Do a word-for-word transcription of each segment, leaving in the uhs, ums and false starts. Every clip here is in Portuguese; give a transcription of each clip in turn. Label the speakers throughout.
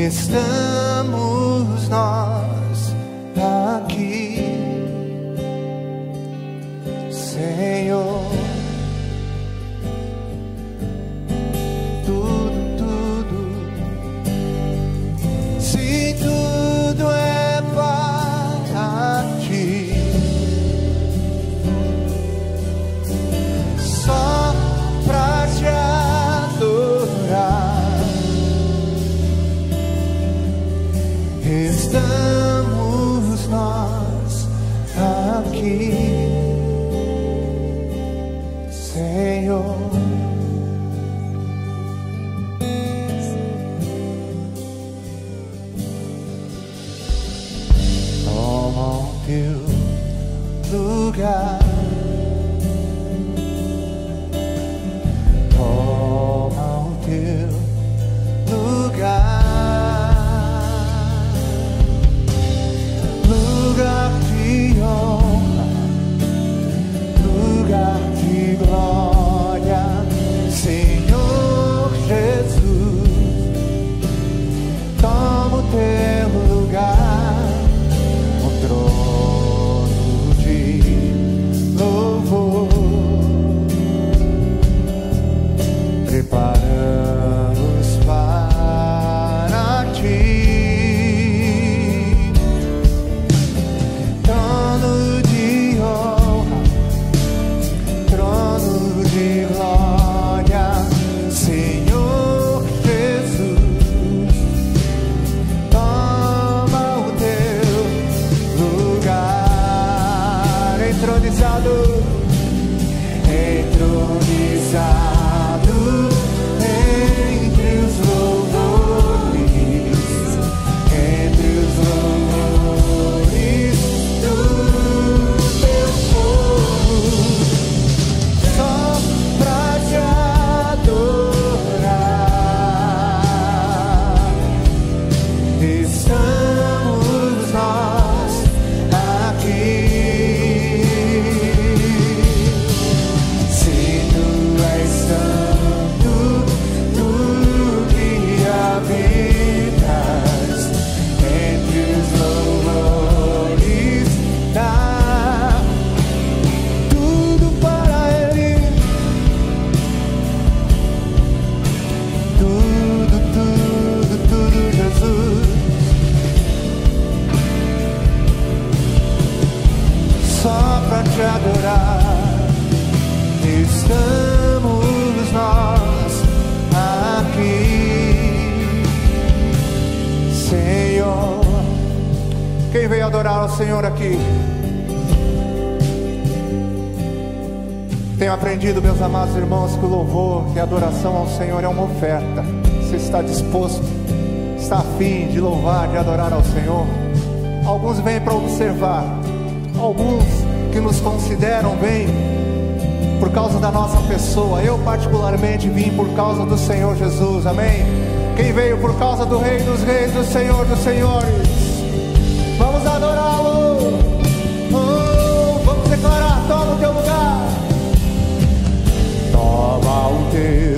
Speaker 1: estamos nós aqui, Senhor. Tudo, tudo, se tudo é para ti, só pra te adorar, estamos nós aqui, Senhor. Toma o teu lugar, toma o teu lugar, lugar de honra, lugar de glória, Senhor Jesus. Toma o teu lugar, o trono de louvor, preparamos para ti, trono de honra, trono de glória, Senhor Jesus. Toma o teu lugar, entronizado, entronizado entre os louvores, entre os louvores do teu povo, só pra te adorar, estamos nós aqui. Se tu és santo, tu que habitas entre os louvores, dá tudo para Ele, tudo, tudo, tudo, Jesus, só pra te adorar, estamos nós aqui, Senhor. Quem veio adorar ao Senhor aqui? Tenho aprendido, meus amados irmãos, que o louvor e a adoração ao Senhor é uma oferta. Você está disposto, está a fim de louvar, de adorar ao Senhor? Alguns vêm para observar, alguns que nos consideram vêm por causa da nossa pessoa. Eu particularmente vim por causa do Senhor Jesus, amém? Quem veio por causa do Rei dos Reis, do Senhor dos Senhores? Vamos adorá-lo. Oh, vamos declarar: toma o teu lugar, toma o teu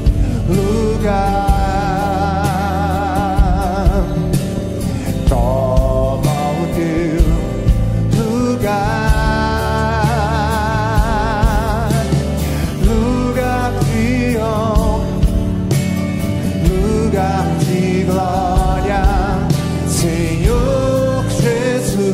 Speaker 1: lugar, toma o teu lugar, lugar de honra, lugar de glória, Senhor Jesus.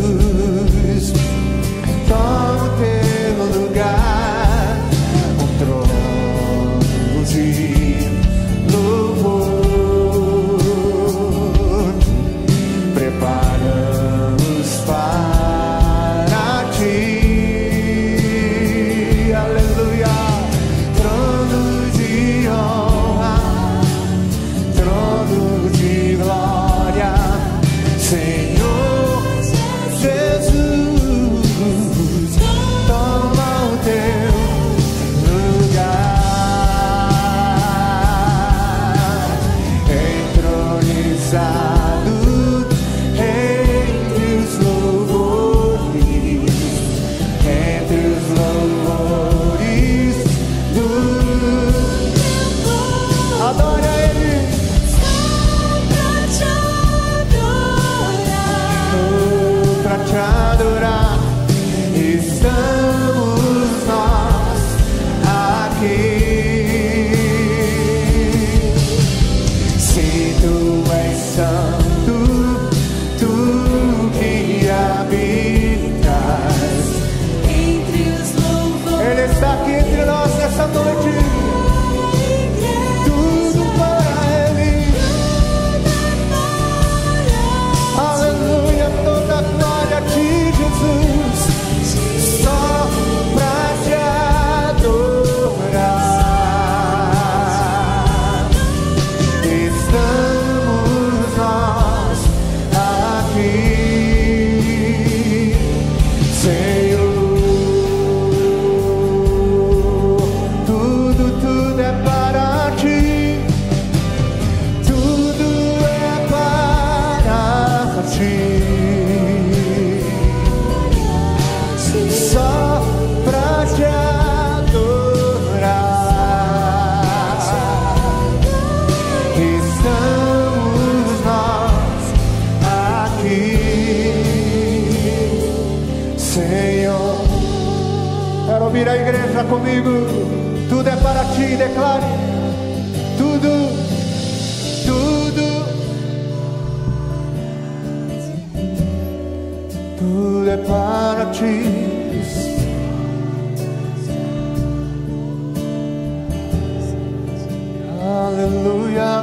Speaker 1: igreja comigo. Tudo é para ti, declare. Tudo, tudo, tudo é para ti. Aleluia,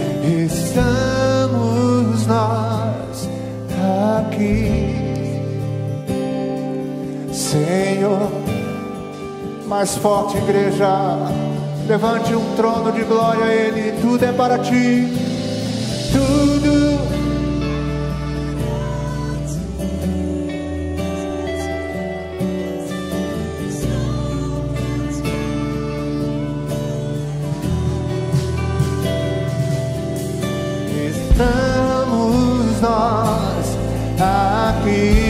Speaker 1: estamos nós aqui, Senhor. Mais forte, igreja, levante um trono de glória a Ele. Tudo é para ti, tudo. Estamos nós aqui,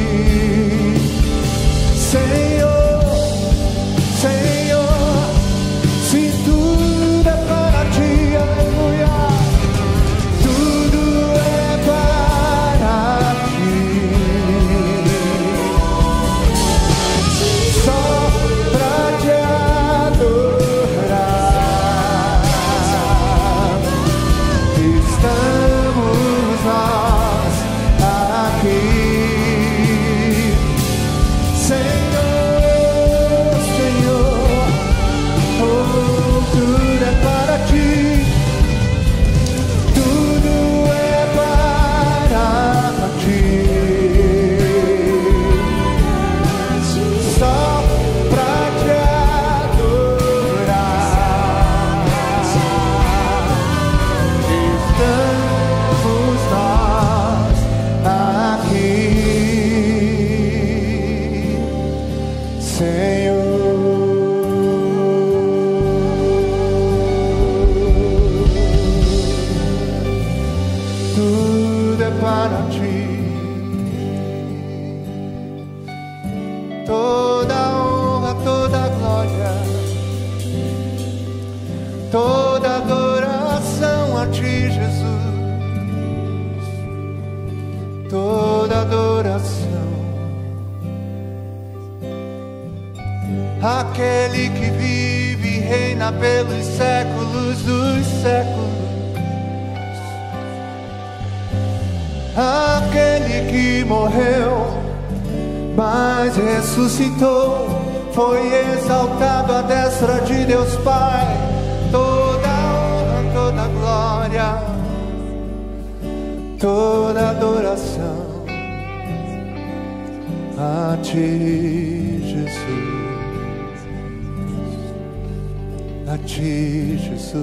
Speaker 1: Senhor. Aquele que vive e reina pelos séculos dos séculos, aquele que morreu, mas ressuscitou, foi exaltado à destra de Deus Pai. Toda honra, toda glória, toda adoração a ti, Jesus. A ti, Jesus,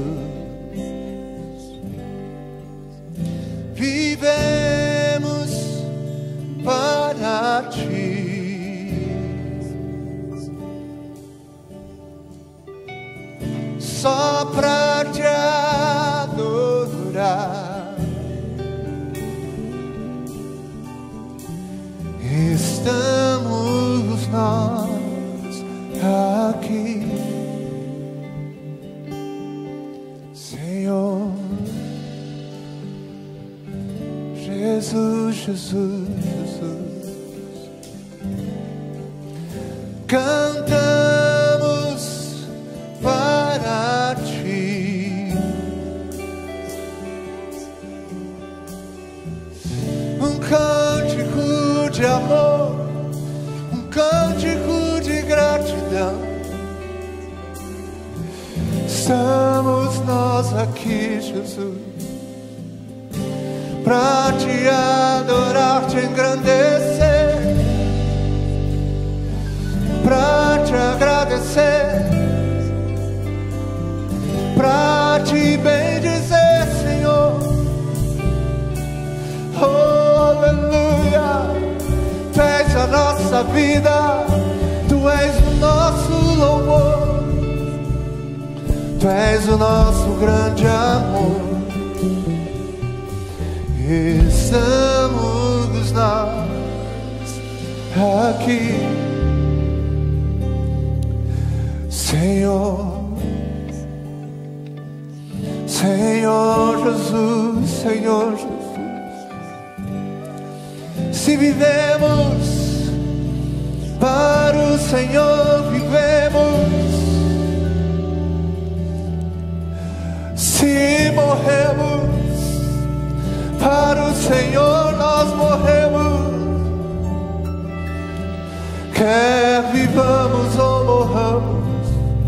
Speaker 1: vivemos para ti, só para te adorar. Estamos nós aqui, Senhor. Jesus, Jesus, Jesus. Cantamos para ti, um cântico de amor, um cântico de gratidão. Estamos nós aqui, Jesus, pra te adorar, te engrandecer, pra te agradecer, pra te bendizer, Senhor. Oh, aleluia. Tu és a nossa vida, Tu és o nosso louvor, Tu és o nosso grande amor. Estamos nós aqui, Senhor, Senhor Jesus, Senhor Jesus. Se vivemos para o Senhor vivemos. Se morremos, para o Senhor nós morremos. Quer vivamos ou morramos,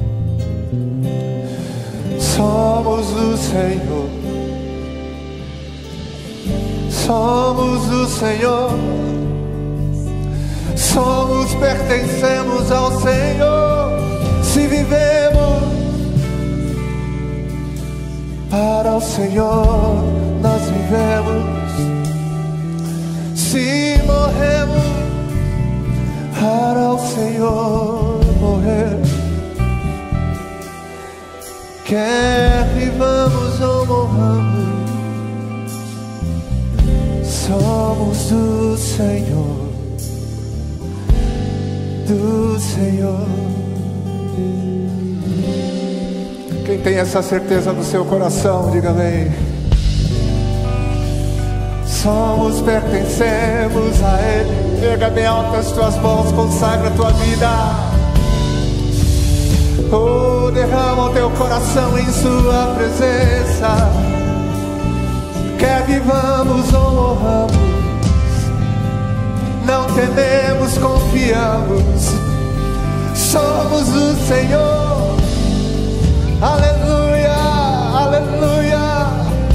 Speaker 1: somos do Senhor. Somos do Senhor. Somos, pertencemos ao Senhor. Se vivemos, para o Senhor nós vivemos. Se morremos, para o Senhor morrer. Quer vivamos ou morramos, somos do Senhor, do Senhor. Quem tem essa certeza no seu coração, diga amém. Somos, pertencemos a Ele. Pega bem alto as tuas mãos, consagra a tua vida. Oh, derrama o teu coração em sua presença. Quer vivamos ou morramos, não tememos, confiamos. Somos do Senhor. Aleluia, aleluia,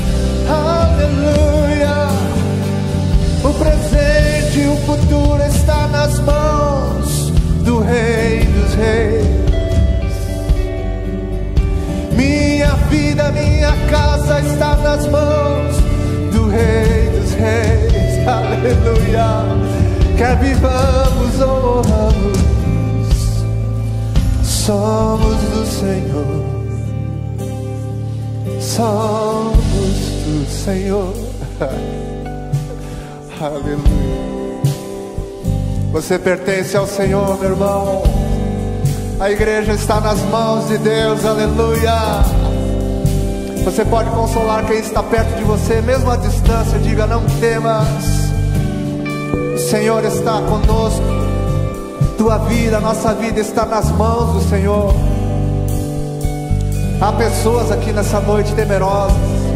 Speaker 1: aleluia. O presente e o futuro está nas mãos do Rei dos Reis. Minha vida, minha casa está nas mãos do Rei dos Reis. Aleluia. Quer vivamos ou morramos, somos do Senhor. Somos do Senhor. Aleluia. Você pertence ao Senhor, meu irmão. A igreja está nas mãos de Deus. Aleluia. Você pode consolar quem está perto de você, mesmo à distância. Diga: não temas, o Senhor está conosco. Tua vida, nossa vida está nas mãos do Senhor. Há pessoas aqui nessa noite temerosas,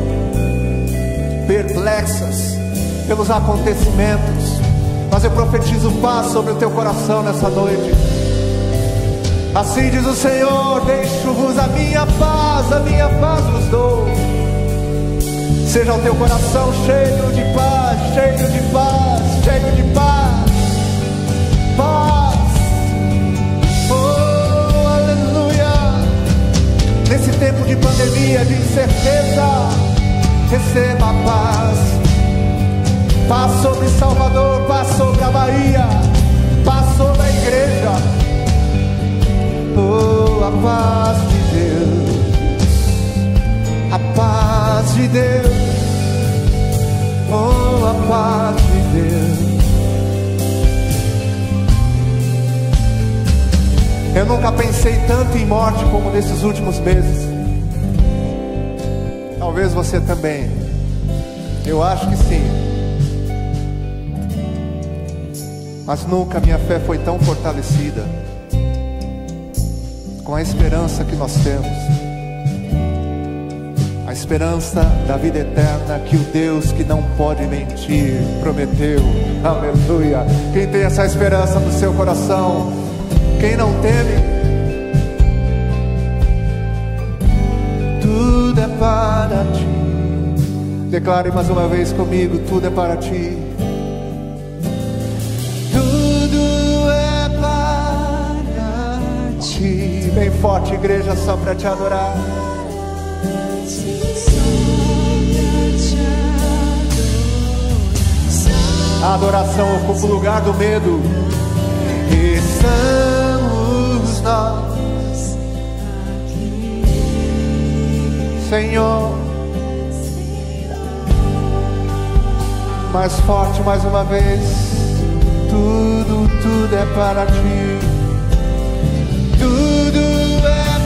Speaker 1: perplexas pelos acontecimentos, mas eu profetizo paz sobre o teu coração nessa noite. Assim diz o Senhor: deixo-vos a minha paz, a minha paz vos dou. Seja o teu coração cheio de paz, cheio de paz, cheio de paz. Paz. Oh, aleluia. Nesse tempo de pandemia, de incerteza, receba a paz. Paz sobre Salvador, paz sobre a Bahia, paz sobre a igreja. Oh, a paz de Deus, a paz de Deus, oh, a paz de Deus. Eu nunca pensei tanto em morte como nesses últimos meses. Talvez você também. Eu acho que sim. Mas nunca minha fé foi tão fortalecida com a esperança que nós temos, a esperança da vida eterna que o Deus que não pode mentir prometeu. Aleluia. Quem tem essa esperança no seu coração? Quem não teme? Tudo é para ti. Declare mais uma vez comigo: tudo é para ti. Bem forte, igreja, só para te adorar. A adoração ocupa o lugar do medo. Estamos nós aqui, Senhor. Mais forte, mais uma vez. Tudo, tudo é para ti. Tudo é para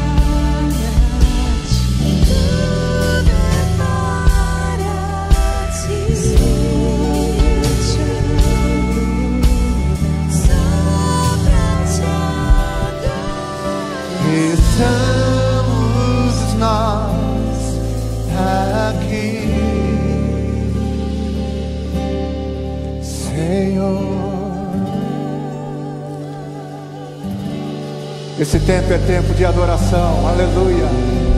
Speaker 1: ti, tudo é para ti. Só Esse tempo é tempo de adoração, aleluia.